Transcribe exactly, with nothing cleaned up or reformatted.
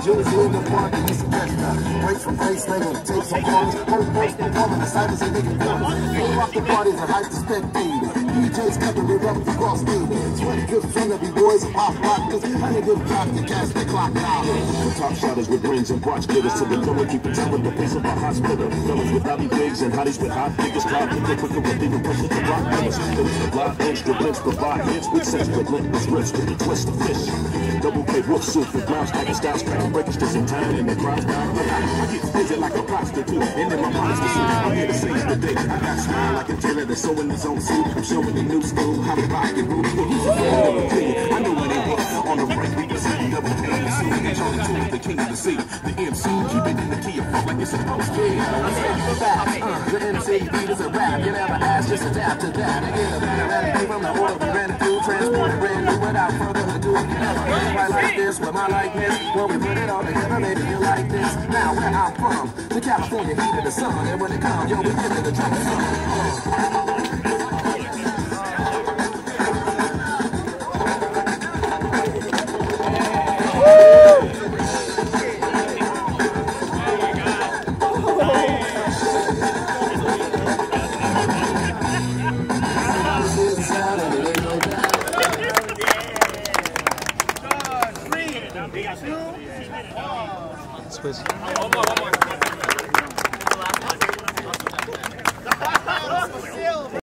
Jersey in the park, and he's a best. Breaks from face, they gonna take some corners. Whole first performing, the cyphers and making corners. They rock the parties and hype the spectators. D Js coming with up the cross faders. Sweaty good friend of you boys and pop rockers. Honey good cop to catch the clock down. Top shotters with rings and watch getters to the door, keep it with the pace of a hospital. Fellas with hobby gigs and hotties with hot figures. Cloud the quicker with even pressure to rock numbers. Those the block instruments provide hits with sex relentless rips with the twist of fish. Double K wolf suit with grounds like a styles crack breakers just in time and the crowd's down. I get busy like a prostitute and in my mind's the suit. I'm here to seize the day. I got smile like a tailor that's sewing his own suit. I'm showing the new school how to rock and move. He's a fan of I know what it was on the break. We can see double K and C and Charlie two, the king of the sea. The M C keep it in the key of funk like it's supposed to be. I'm ready for that. Uh, the M C beat is a rap. You never ask, just adapt to that. And get a better attitude from the order we ran through, transported brand new without further ado. You never heard quite like this with my likeness. When we put it all together, maybe you like this. Now where I'm from, the California heat of the sun, and when it comes, yo, we give it a drum song. Switch.